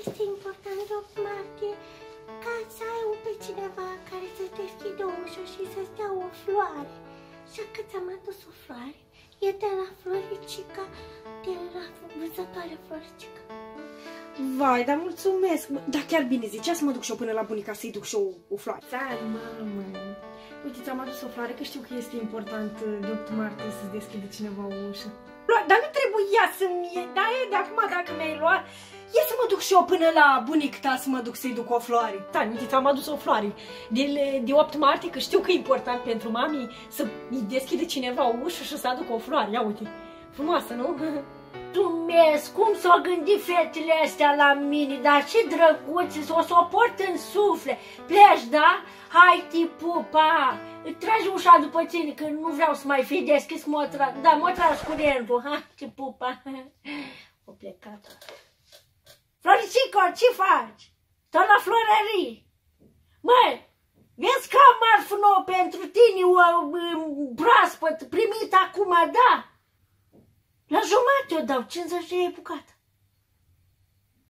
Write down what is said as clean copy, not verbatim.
este important, doc Martie, ca să ai pe cineva care să-ți deschidă ușa și să-ți dea o floare. Așa că ți-am adus o floare. E de la Floricica, de la vânzătoare Floricica. Vai, dar mulțumesc! Da, chiar bine zicea să mă duc și eu până la bunica să-i duc și eu o floare. Da, mamă! Uite, ți-am adus o floare, că știu că este important, doctor Martie, să-ți deschide cineva o ușă. Dar nu trebuia să-mi iei, da, e de acum dacă mi-ai luat. Ia să mă duc și eu până la bunica ta să mă duc să-i duc o floare. Da, uite, ți-am adus o floare de 8 martie, că știu că e important pentru mami să-i deschide cineva o ușă și să aducă o floare. Ia uite, frumoasă, nu? Mulțumesc! Cum s-au gândit fetele astea la mine, dar ce drăguțe, o să o port în suflet. Pleci, da? Hai, tipupa! Tragi ușa după tine, că nu vreau să mai fii deschis, mă tragi curentul. Ha, tipupa! O plecat. Floricico, ce faci? Tot la florării. Măi, vezi că am marfă nouă pentru tine, o proaspăt, primit acum, da? La jumătate o dau, 50 de lei bucată.